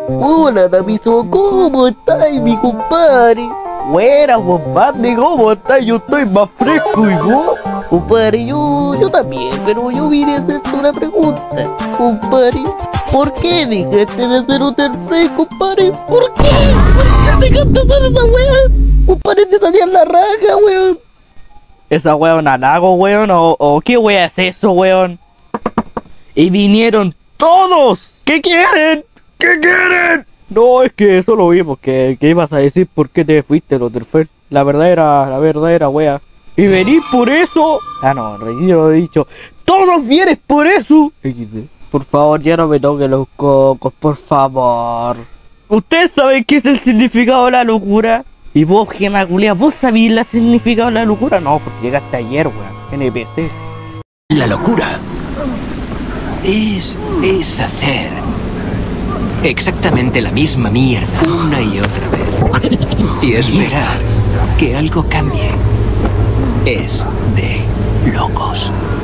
Hola, Damiso, ¿cómo estáis, mi compadre? Buena, compadre, ¿cómo estás? Yo estoy más fresco y vos. Compadre, yo también, pero yo vine a hacerte una pregunta. Compadre, ¿por qué dejaste de hacer hotel fresh, compadre? ¿Por qué? ¿Por qué dejaste de hacer esa wea? Compadre, te salía la raja, weón. ¿Esa wea es un halago, weón? ¿O qué wea es eso, weón? Y vinieron todos. ¿Qué quieren? ¿Qué quieren? No, es que eso lo vimos, que ibas a decir por qué te fuiste, Rotterfeld. La verdad era wea. ¿Y venís por eso? Ah, no, yo lo he dicho. ¡Todos vienes por eso! XD. Por favor, ya no me toquen los cocos, por favor. ¿Ustedes saben qué es el significado de la locura? Y vos, Gema Culia, ¿vos sabés el significado de la locura? No, porque llegaste ayer, weón. NPC. La locura es hacer exactamente la misma mierda una y otra vez y esperar que algo cambie. Es de locos.